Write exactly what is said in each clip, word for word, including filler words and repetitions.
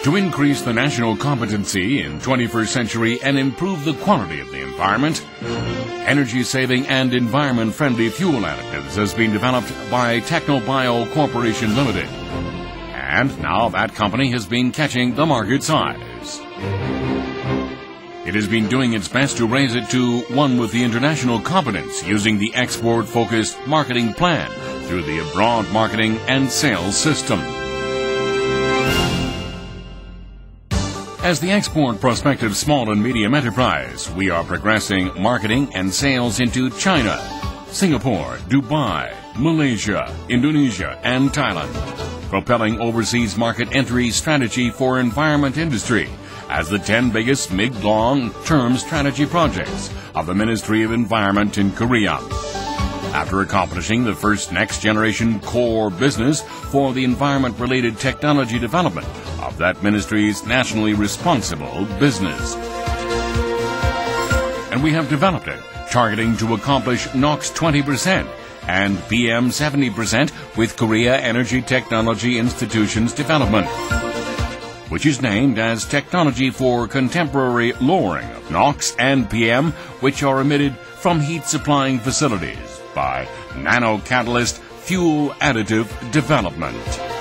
To increase the national competency in twenty-first century and improve the quality of the environment, energy-saving and environment-friendly fuel additives has been developed by TechnoBio Corporation Limited. And now that company has been catching the market's eyes. It has been doing its best to raise it to one with the international competence using the export-focused marketing plan through the abroad marketing and sales system. As the export prospective small and medium enterprise, we are progressing marketing and sales into China, Singapore, Dubai, Malaysia, Indonesia, and Thailand, propelling overseas market entry strategy for environment industry as the ten biggest mid-long-term strategy projects of the Ministry of Environment in Korea. After accomplishing the first next-generation core business for the environment-related technology development of that ministry's nationally responsible business. And we have developed it, targeting to accomplish NOx twenty percent and P M seventy percent with Korea Energy Technology Institution's development, which is named as Technology for Contemporary Lowering of NOx and P M, which are emitted from heat-supplying facilities by Nanocatalyst Fuel Additive Development.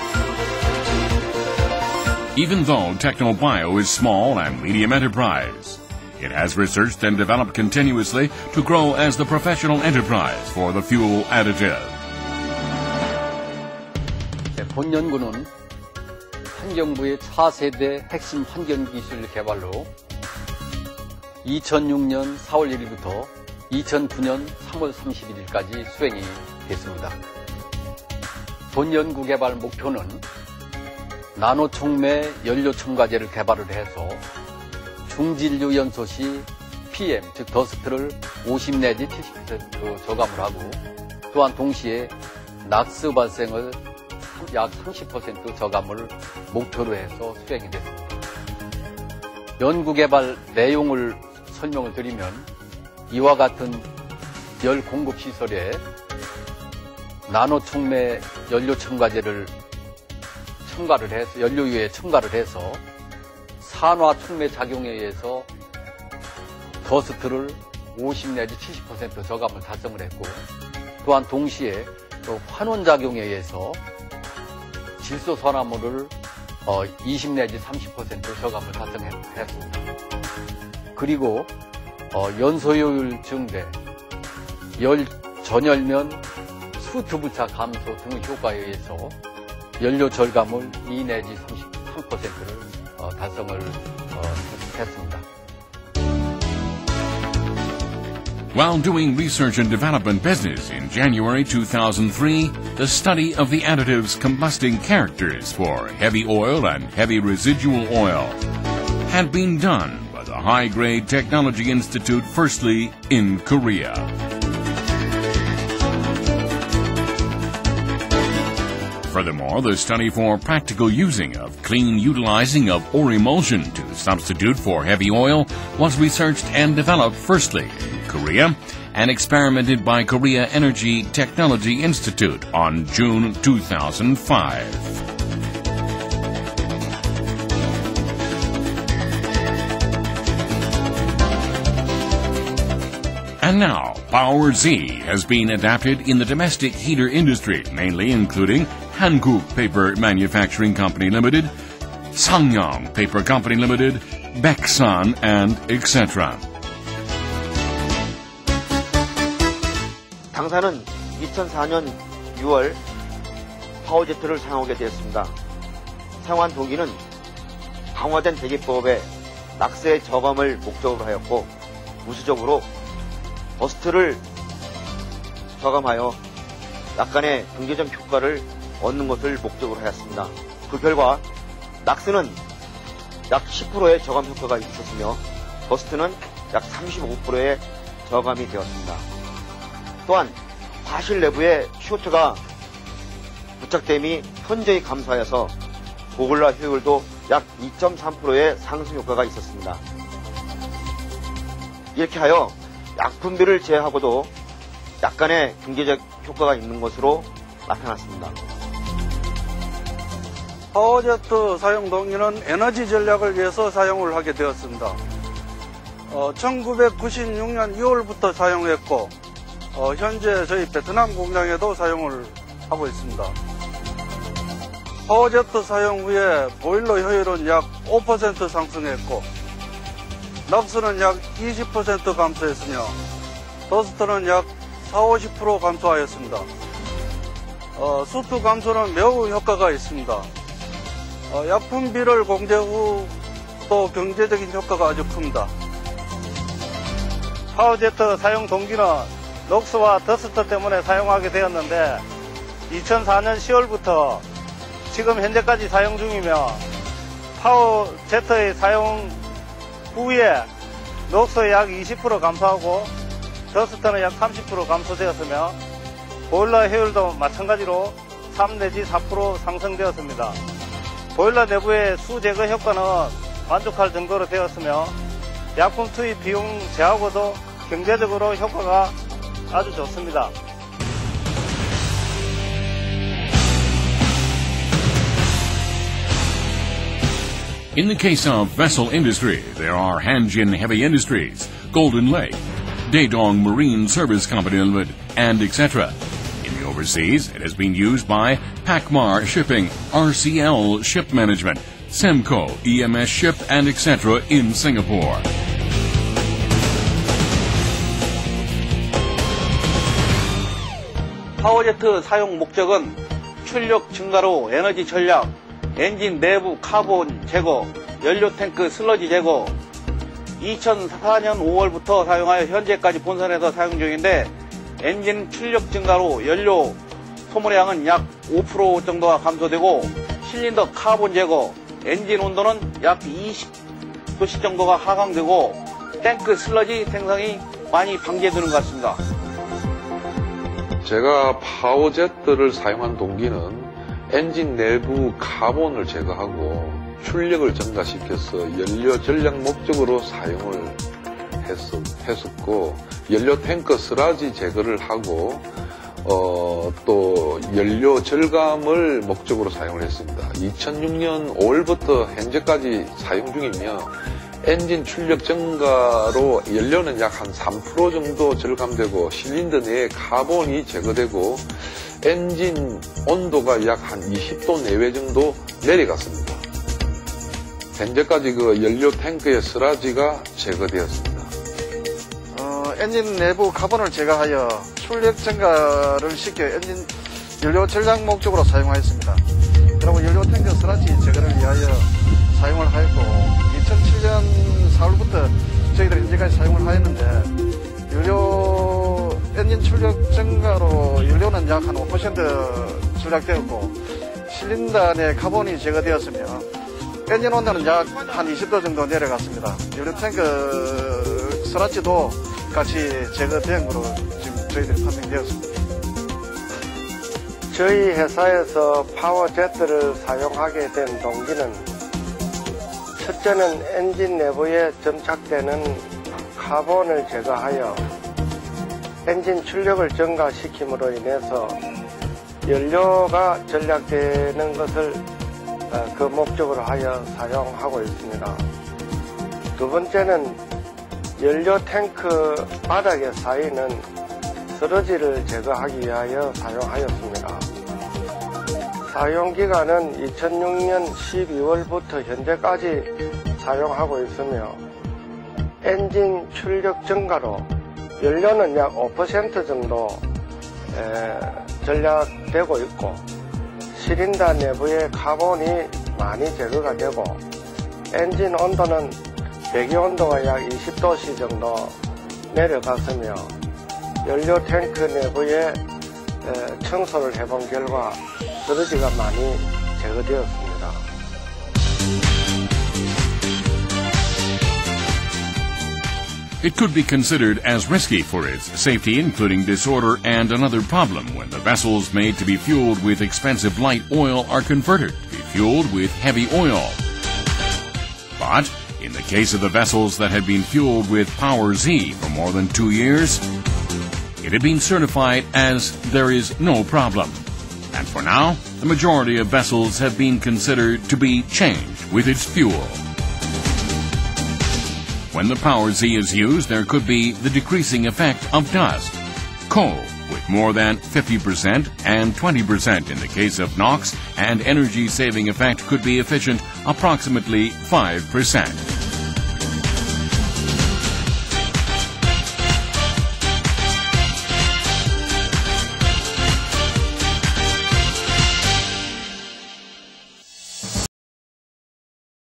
Even though TechnoBio is small and medium enterprise, it has researched and developed continuously to grow as the professional enterprise for the fuel additive. 본 연구는 환경부의 차세대 핵심 환경기술 개발로 이천육 년 사월 일일부터 이천구 년 삼월 삼십일일까지 수행이 됐습니다. 본 연구 개발 목표는 나노 촉매 연료 첨가제를 개발을 해서 중진류 연소 시 피 엠, 즉 더스트를 오십 내지 칠십 퍼센트 저감을 하고, 또한 동시에 낙스 발생을 약 삼십 퍼센트 저감을 목표로 해서 수행이 됐습니다. 연구 개발 내용을 설명을 드리면, 이와 같은 열 공급 시설에 나노 촉매 연료 첨가제를 첨가를 해서 연료유에 첨가를 해서 산화 촉매 작용에 의해서 더스트를 오십 내지 칠십 퍼센트 저감을 달성을 했고, 또한 동시에 또 환원 작용에 의해서 질소 산화물을 이십 내지 삼십 퍼센트 저감을 달성했습니다. 그리고 연소효율 증대, 열 전열면 수트 부착 감소 등의 효과에 의해서 연료 절감을 이 내지 삼십삼 퍼센트를 달성을 했습니다. While doing research and development business in January two thousand three, the study of the additive's combusting characters for heavy oil and heavy residual oil had been done by the High Grade Technology Institute, firstly in Korea. Furthermore, the study for practical using of clean utilizing of ore emulsion to substitute for heavy oil was researched and developed firstly in Korea and experimented by Korea Energy Technology Institute on June two thousand five. And now, Power Z has been adapted in the domestic heater industry, mainly including Hankuk Paper Manufacturing Company Limited, Sangyang Paper Company Limited, Baeksan, and et cetera. 당사는 이천사 년 유월 파워제트를 사용하게 되었습니다. 사용한 동기는 강화된 대기법의 낙스의 저감을 목적으로 하였고, 우수적으로 더스트를 저감하여 약간의 경제적 효과를 얻는 것을 목적으로 하였습니다. 그 결과 낙스는 약 십 퍼센트의 저감 효과가 있었으며 더스트는 약 삼십오 퍼센트의 저감이 되었습니다. 또한 화실 내부에 시오투가 부착됨이 현저히 감소하여서 보글라 효율도 약 이 점 삼 퍼센트의 상승 효과가 있었습니다. 이렇게 하여 약품비를 제외하고도 약간의 경제적 효과가 있는 것으로 나타났습니다. 파워제트 사용 동기는 에너지 전략을 위해서 사용을 하게 되었습니다. 어, 천구백구십육 년 이월부터 사용했고 어, 현재 저희 베트남 공장에도 사용을 하고 있습니다. 파워제트 사용 후에 보일러 효율은 약 오 퍼센트 상승했고 넉스는 약 이십 퍼센트 감소했으며 더스트는 약 사십, 오십 퍼센트 감소하였습니다. 어, 수투 감소는 매우 효과가 있습니다. 어, 약품비를 공제 후 또 경제적인 효과가 아주 큽니다. 파워제트 사용 동기는 녹스와 더스트 때문에 사용하게 되었는데 이천사 년 시월부터 지금 현재까지 사용 중이며 파워제트의 사용 후에 녹스 약 이십 퍼센트 감소하고 더스트는 약 삼십 퍼센트 감소되었으며 보일러 효율도 마찬가지로 삼 내지 사 퍼센트 상승되었습니다. 보일러 내부의 수 제거 효과는 만족할 정도로 되었으며 약품 투입 비용 제하고도 경제적으로 효과가 아주 좋습니다. In the case of vessel industry, there are Hanjin Heavy Industries, Golden Lake, Daedong Marine Service Company Limited, and et cetera. In the overseas, it has been used by Pacmar Shipping, R C L Ship Management, Semco, E M S Ship, and et cetera in Singapore. 파워제트 사용 목적은 출력 증가로 에너지 절약, 엔진 내부 카본 제거, 연료 탱크 슬러지 제거, 이천사 년 오월부터 사용하여 현재까지 본선에서 사용 중인데 엔진 출력 증가로 연료 소모량은 약 오 퍼센트 정도가 감소되고 실린더 카본 제거, 엔진 온도는 약 이십 도씨 정도가 하강되고 탱크 슬러지 생성이 많이 방지되는 것 같습니다. 제가 파워제트를 사용한 동기는 엔진 내부 카본을 제거하고 출력을 증가시켜서 연료 전략 목적으로 사용을 했었고 연료 탱크 슬러지 제거를 하고 어, 또 연료 절감을 목적으로 사용을 했습니다. 이천육 년 오월부터 현재까지 사용 중이며 엔진 출력 증가로 연료는 약 한 삼 퍼센트 정도 절감되고 실린더 내에 카본이 제거되고 엔진 온도가 약 한 이십 도 내외 정도 내려갔습니다. 현재까지 그 연료 탱크의 슬러지가 제거되었습니다. 어, 엔진 내부 카본을 제거하여 출력 증가를 시켜 엔진 연료 절약 목적으로 사용하였습니다. 그리고 연료 탱크 슬러지 제거를 위하여 사용을 하였고 이천칠 년 사월부터 저희들이 현재까지 사용을 하였는데 연료 엔진 출력 증가로 연료는 약 한 오 퍼센트 절약되었고 실린더 내 카본이 제거되었으며 엔진 온도는 약 한 이십 도 정도 내려갔습니다. 연료 탱크 슬러지도 같이 제거된 것으로 지금 저희들이 판명되었습니다. 저희 회사에서 파워제트를 사용하게 된 동기는 첫째는 엔진 내부에 점착되는 카본을 제거하여 엔진 출력을 증가시킴으로 인해서 연료가 절약되는 것을 그 목적으로 하여 사용하고 있습니다. 두 번째는 연료 탱크 바닥에 쌓이는 슬러지를 제거하기 위하여 사용하였습니다. 사용기간은 이천육 년 십이월부터 현재까지 사용하고 있으며 엔진 출력 증가로 연료는 약 오 퍼센트 정도 에, 절약되고 있고 실린더 내부의 카본이 많이 제거가 되고 엔진 온도는 배기 온도가 약 이십 도씨 정도 내려갔으며 연료 탱크 내부에 에, 청소를 해본 결과 슬러지가 많이 제거되었습니다. It could be considered as risky for its safety, including disorder and another problem when the vessels made to be fueled with expensive light oil are converted to be fueled with heavy oil. But in the case of the vessels that had been fueled with Power Z for more than two years, it had been certified as there is no problem. And for now, the majority of vessels have been considered to be changed with its fuel. When the Power Z is used, there could be the decreasing effect of dust. Coal, with more than fifty percent and twenty percent in the case of NOx, and energy-saving effect could be efficient approximately five percent.